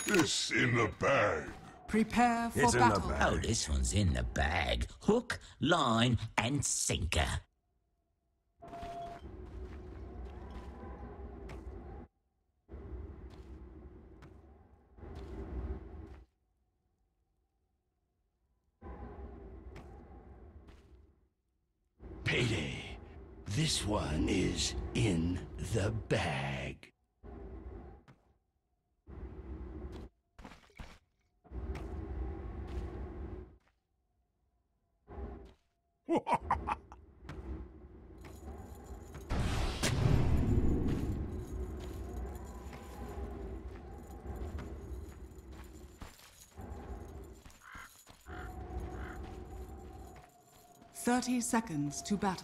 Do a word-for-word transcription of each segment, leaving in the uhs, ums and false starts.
this in the bag? Prepare for It's in the battle. bag. Oh, this one's in the bag. Hook, line, and sinker. Payday. This one is in the bag. Thirty seconds to battle.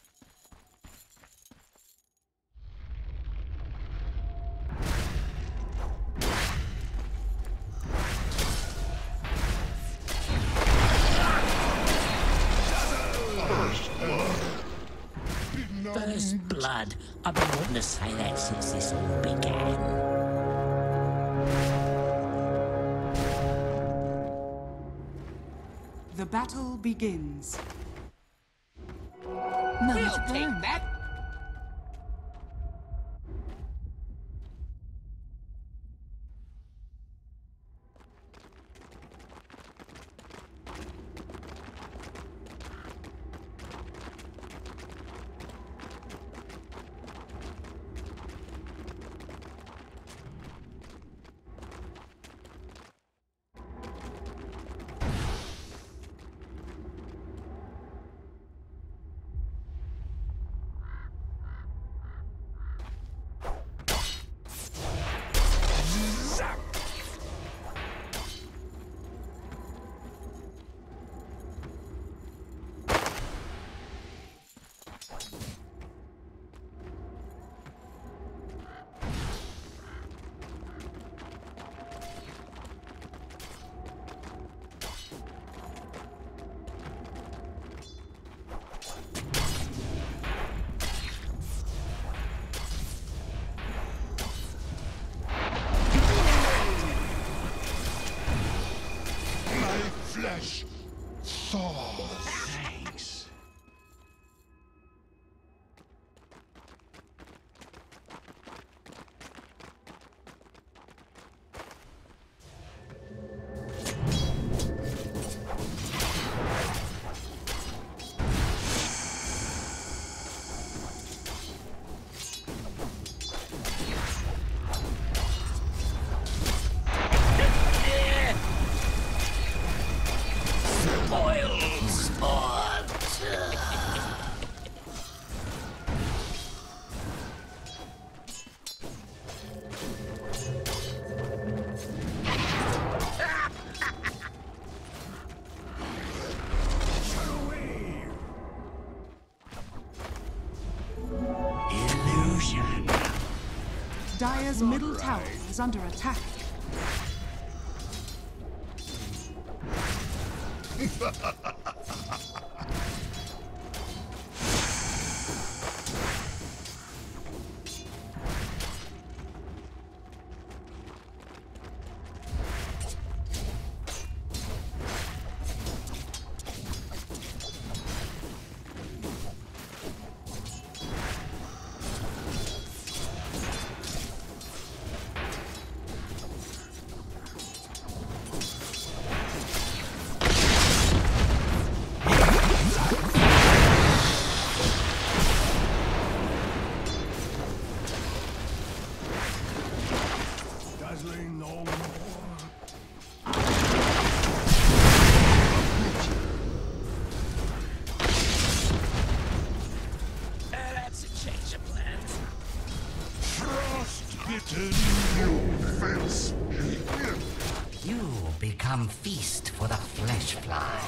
First blood. I've been wanting to say that since this all began. The battle begins. We'll take that. Flesh thaws. Thanks. Dire's middle tower is under attack. Dazzling no more. That's a change of plans. Frost-bitten, you fence. You become feast for the flesh fly.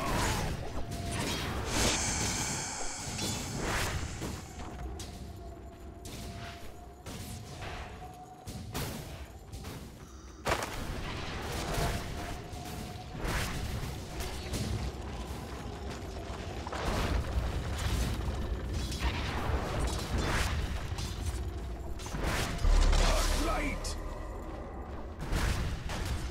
Light!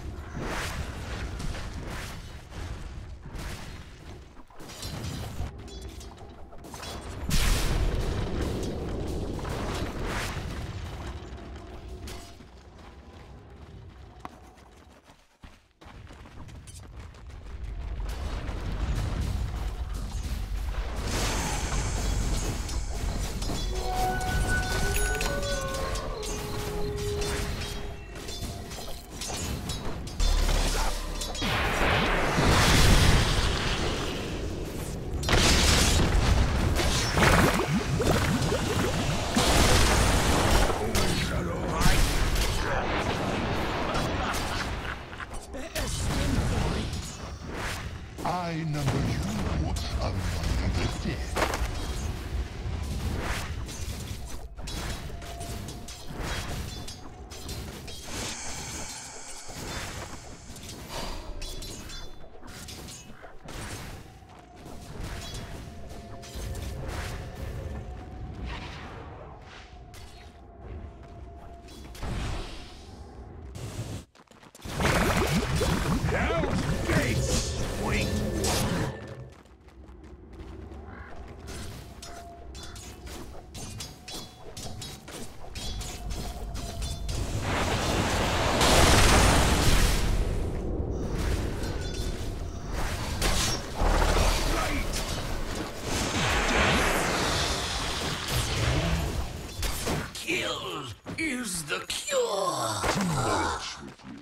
Kill is the cure. Much with you.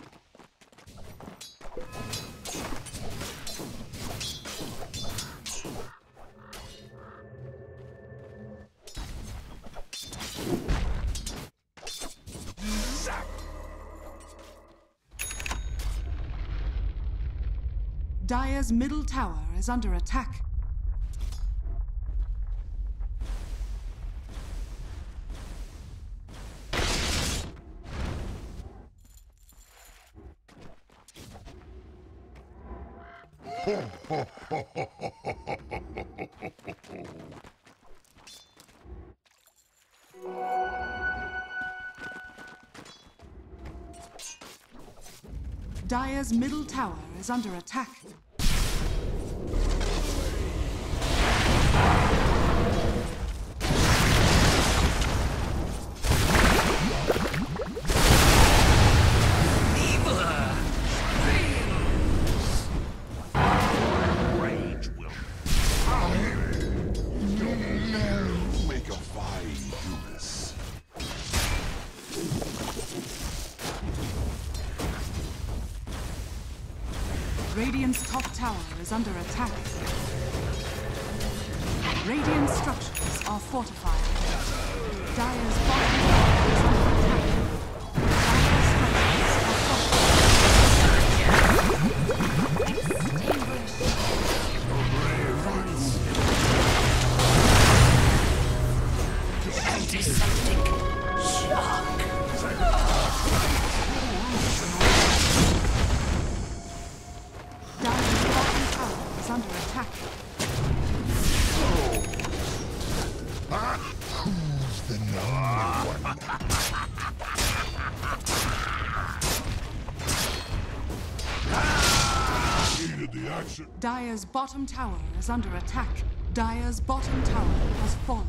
Dire's middle tower is under attack. Dire's middle tower is under attack. Rage will. Make a fine do this. Radiant's top tower is under attack. Radiant structures are fortified. Dire's bottom tower is under attack. Dire's structures are Antiseptic shock. Dire's bottom tower is under attack. Who's the number one? Needed the action. Dire's bottom tower is under attack. Dire's bottom tower has fallen.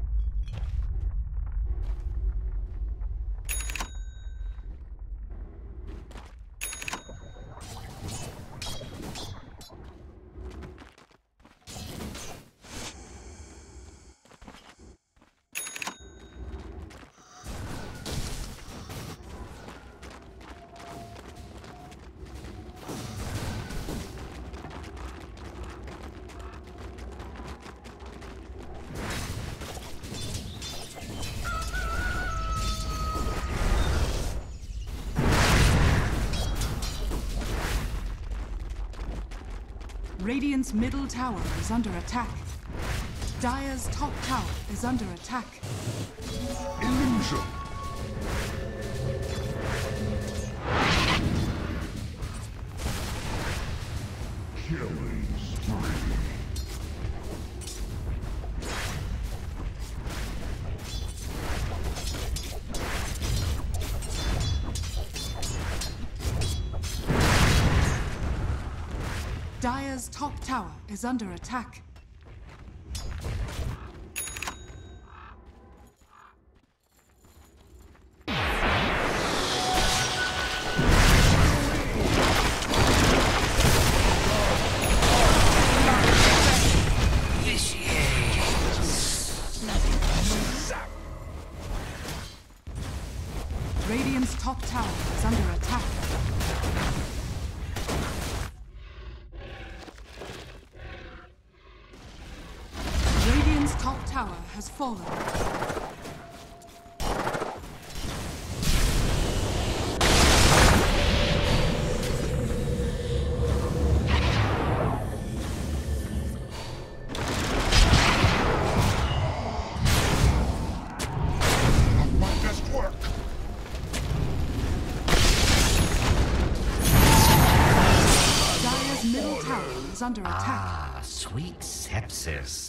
Radiant's middle tower is under attack. Dire's top tower is under attack. Illusion. Killing spree. Dire's top tower is under attack. Radiant's top tower is under attack. Radiant's top tower has fallen. My best work. Dire's middle tower is under attack. Ah, sweet sepsis.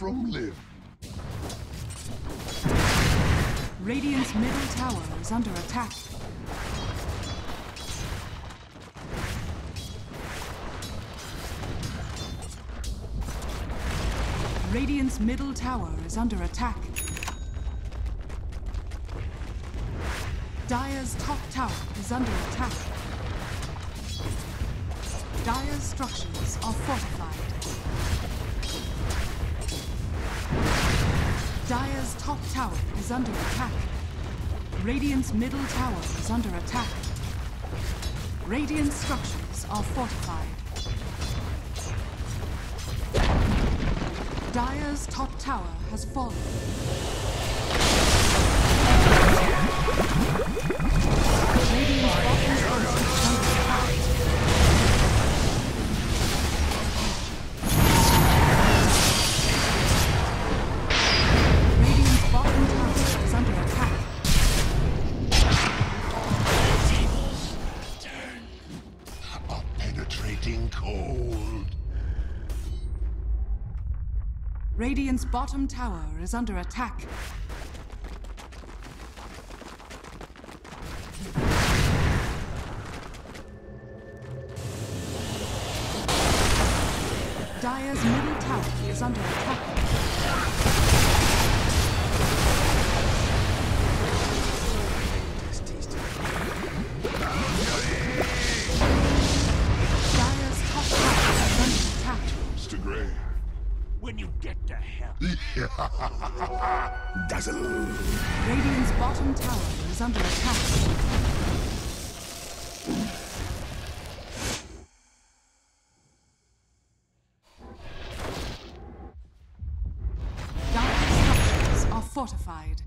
from limb. Radiant's middle tower is under attack. Radiant's middle tower is under attack. Dire's top tower is under attack. Dire's structures are fortified. Dire's top tower is under attack. Radiant's middle tower is under attack. Radiant structures are fortified. Dire's top tower has fallen. Radiant's bottom tower is under attack. Radiant's bottom tower is under attack. A penetrating cold. Radiant's bottom tower is under attack. Dire's middle tower is under attack. Dire's top tower is under attack. Mister Gray. When you get to hell. Dazzle. Radiant's bottom tower is under attack. Dire's structures are fortified.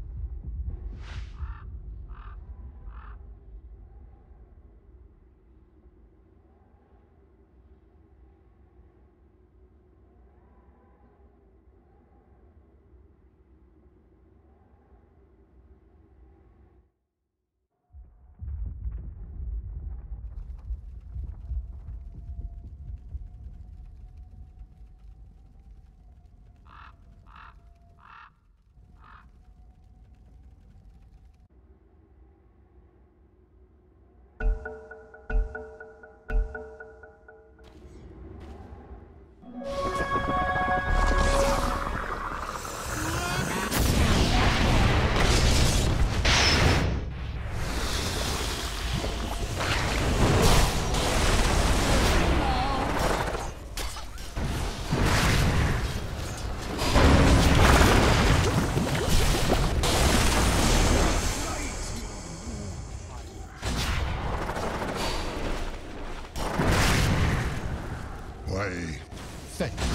Why, thank you.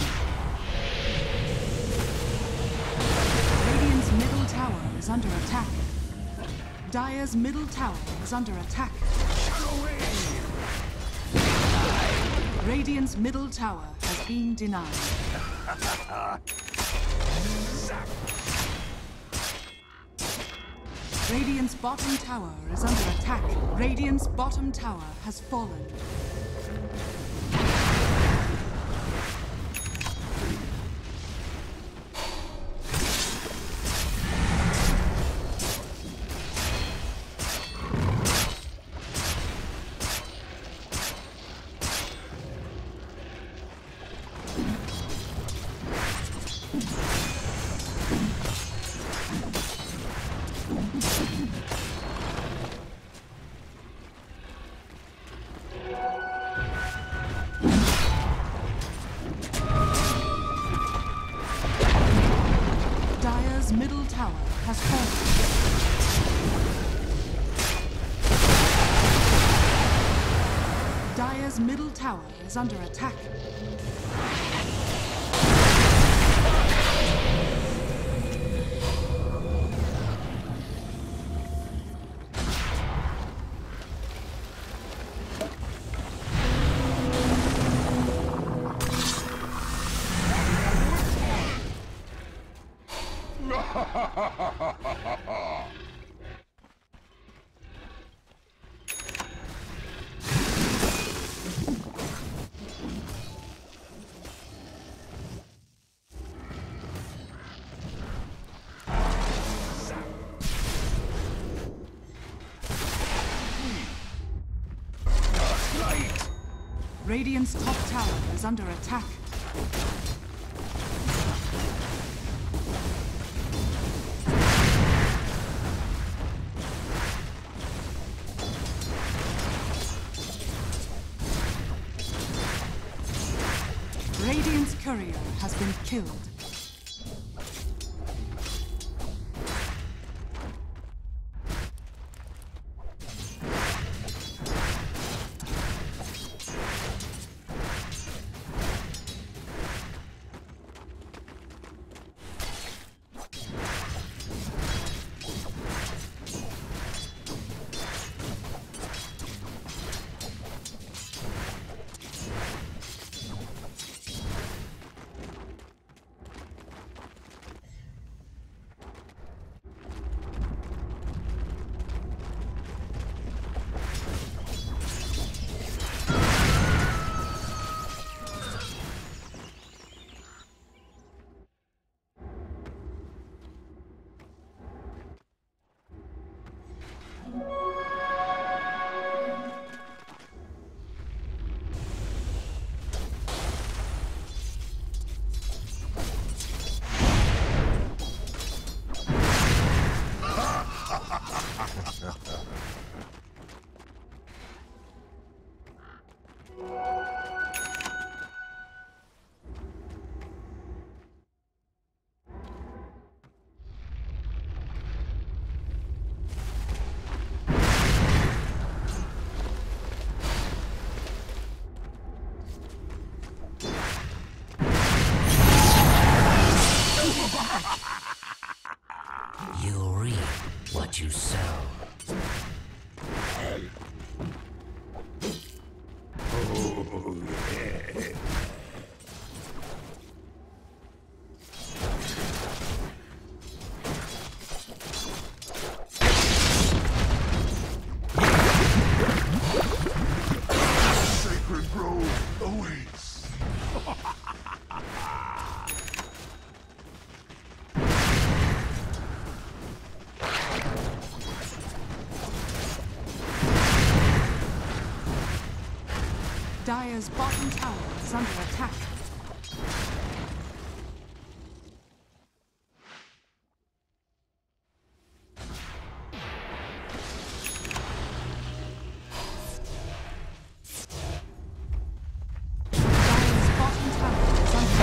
Radiant's middle tower is under attack. Dire's middle tower is under attack. Radiant's middle tower has been denied. Radiant's bottom tower is under attack. Radiant's bottom tower has fallen. Dire's middle tower has fallen. Dire's middle tower is under attack. Radiant's top tower is under attack. Radiant's courier has been killed. You reap what you sow. Oh, yeah. Sacred grove awaits. Dire's bottom tower is under attack. Dire's bottom tower is under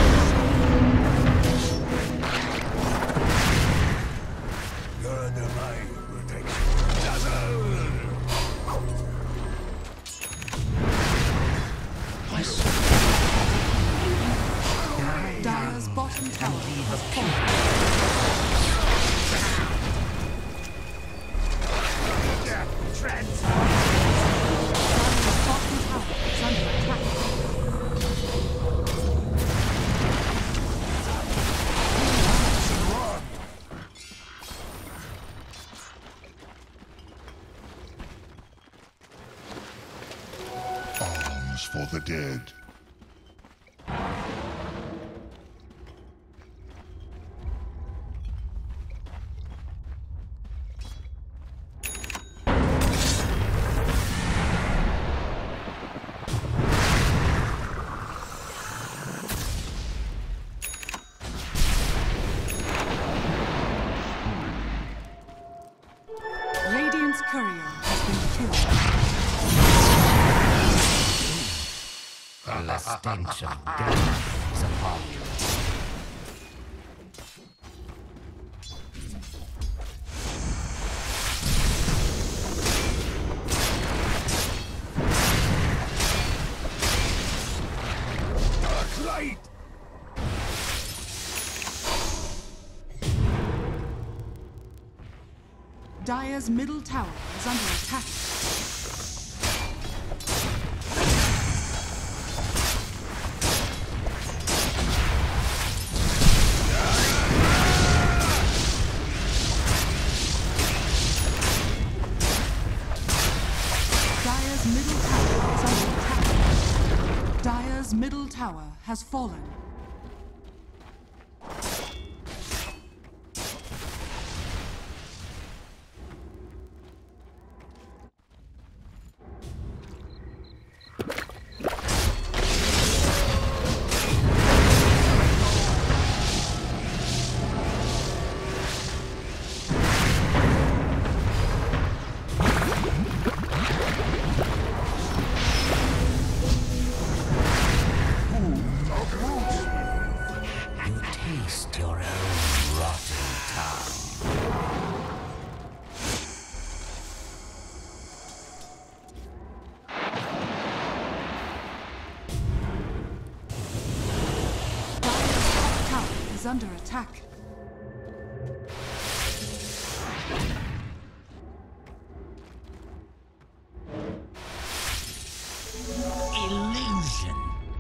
You're under my protection. Dazzle! Dire's bottom tower has fallen. Dire's bottom tower is under attack. Arms for the dead. Radiant's courier has been killed. The stench of death is upon you. Dark light! Dire's middle tower is under attack. Dire's middle tower is under attack. Dire's middle tower has fallen. is under attack. Illusion.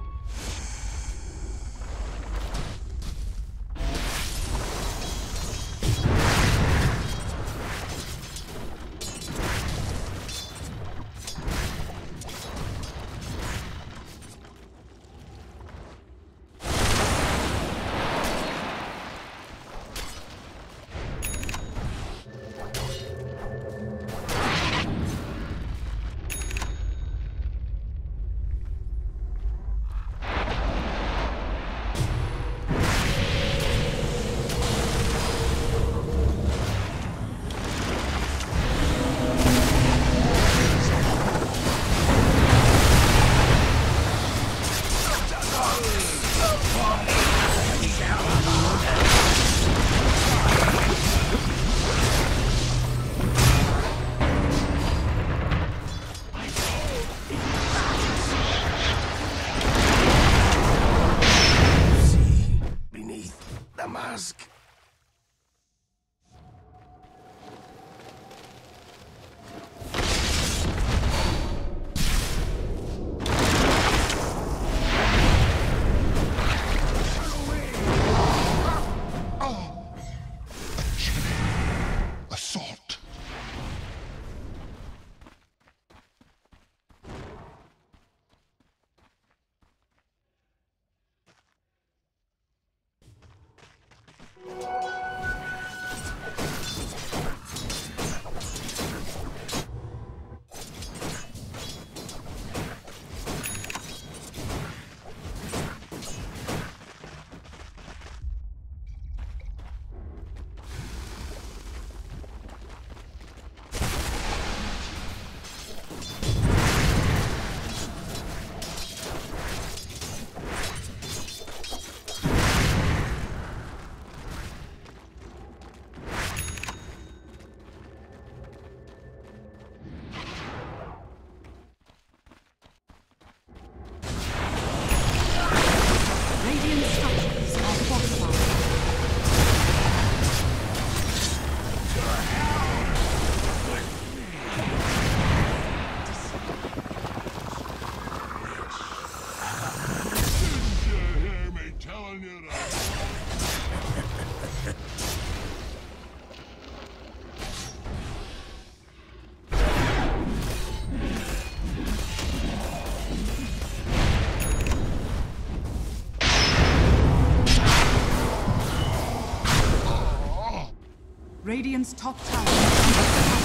Radiant's top tower is under attack.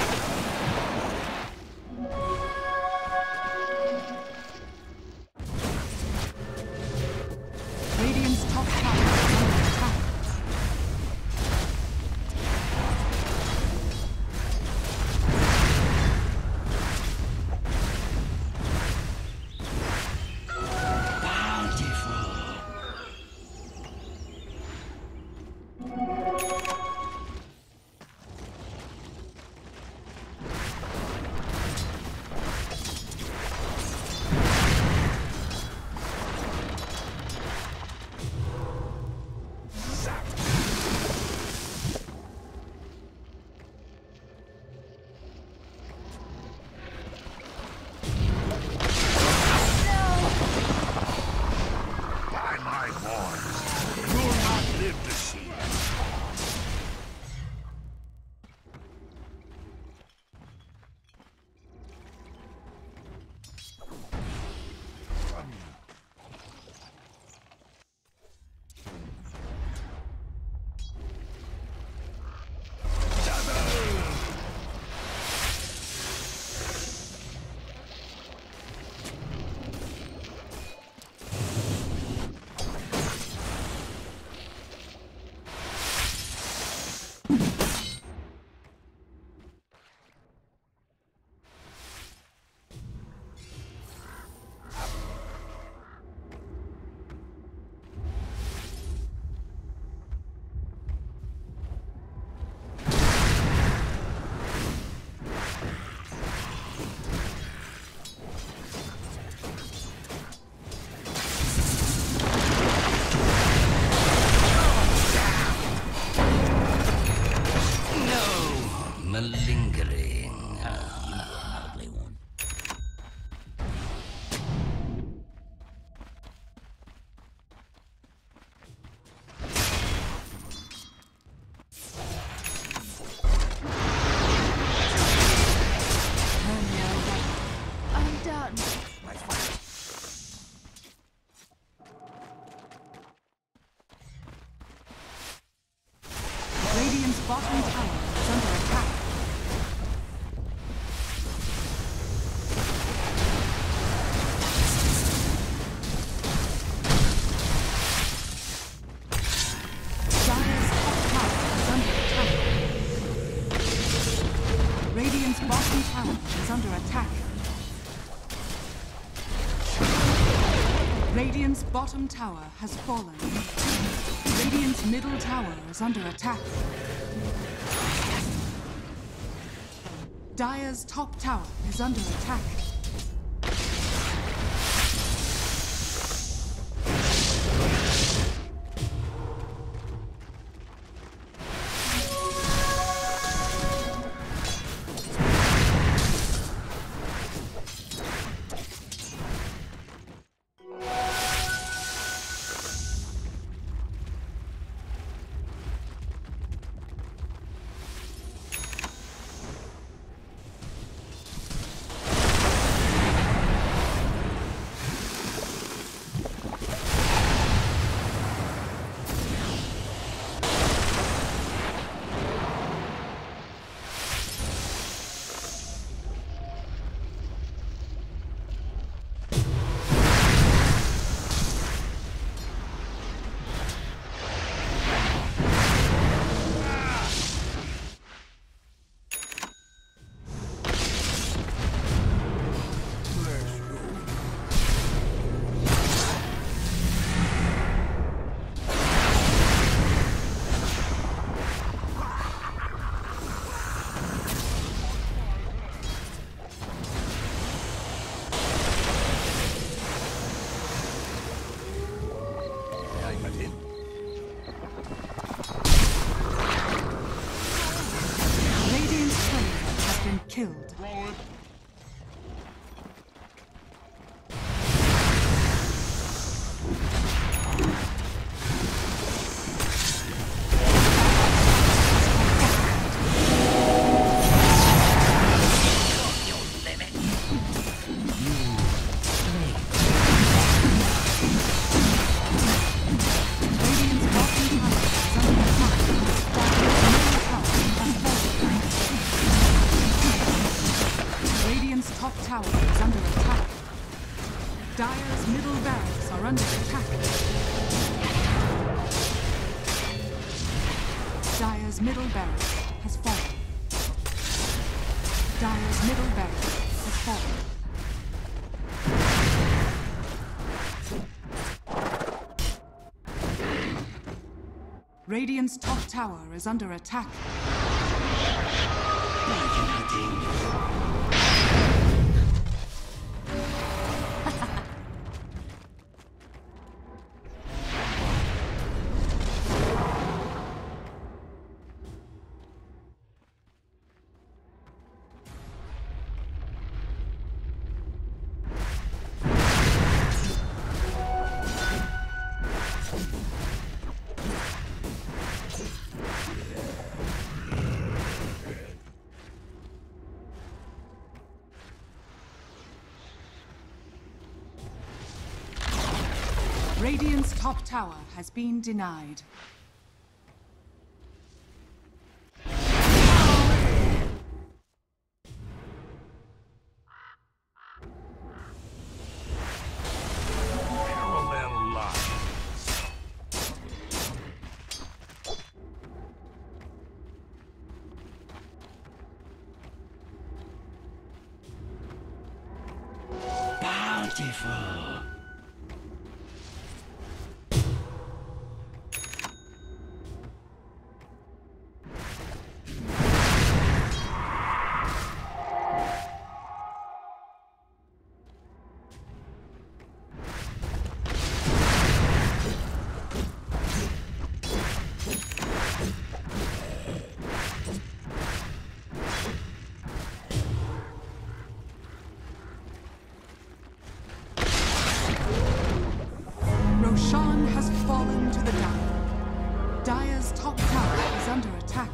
Radiant's top tower is under attack. bottom tower is under attack. Dire's top tower is under attack. Radiant's bottom tower is under attack. Radiant's bottom tower has fallen. Radiant's middle tower is under attack. Dire's top tower is under attack. Killed. Dire's middle barracks are under attack. Dire's middle barracks has fallen. Dire's middle barracks has fallen. Radiant's top tower is under attack. Radiant's top tower has been denied. Parallel lines. Bountiful. Roshan has fallen to the Dire. Dire's top tower is under attack.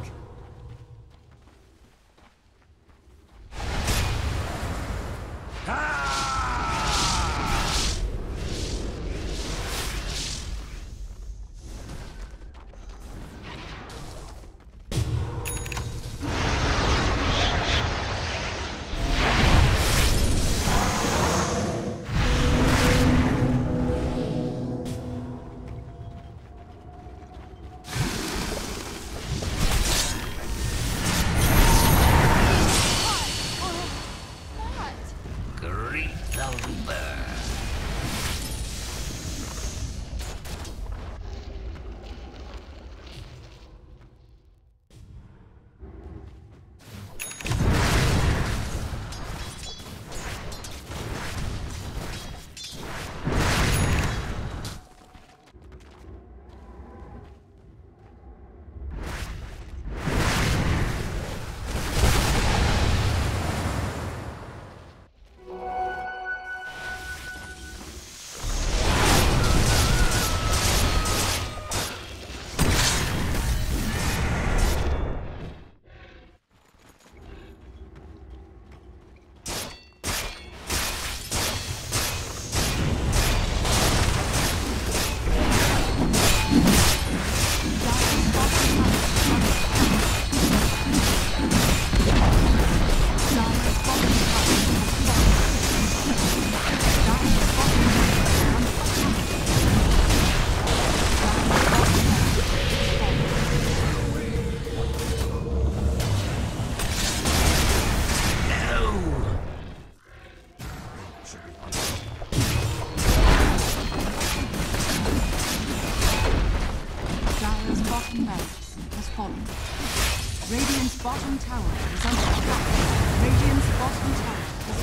Radiant's bottom tower is under attack. Radiant's bottom tower has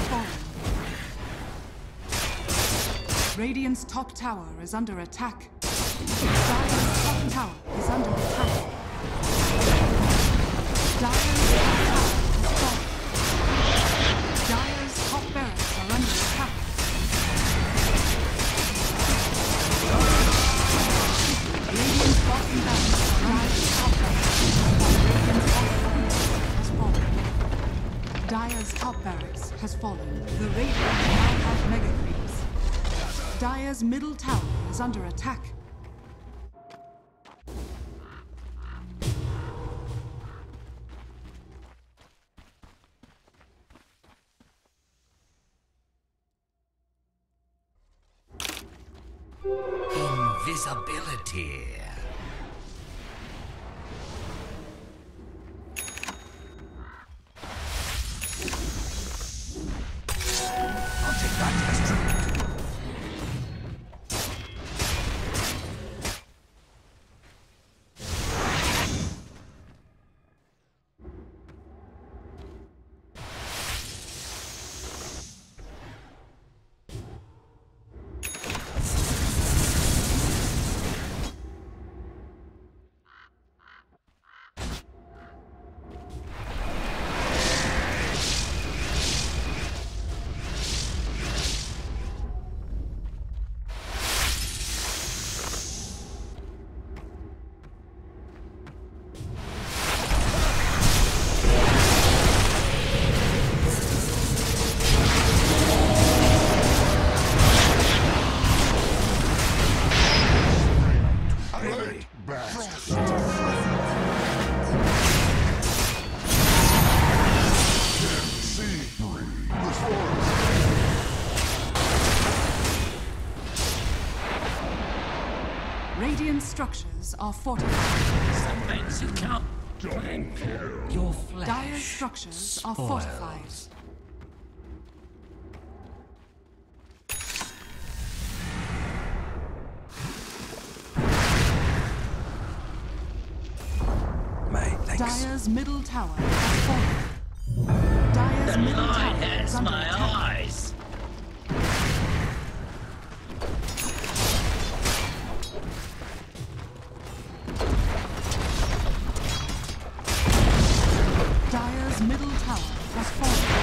fallen. Radiant's top tower is under attack. Dire's top tower is under attack. Dire's top tower has fallen. Dire's top barracks are under attack. Radiant's bottom barracks are under top barracks. Radiant's bottom barracks has fallen. Dire's top barracks has fallen. The Radiant now have mega creeps. Dire's middle tower is under attack. Invisibility. I'll take that test trick. Radiant structures are fortified. Some things you can't. Double kill. Your flesh. Dire's structures are spoils. fortified. Mate, thanks. Dire's middle tower has fallen. Dire's The middle light tower has is under my attack. eyes. Dire's middle tower has fallen.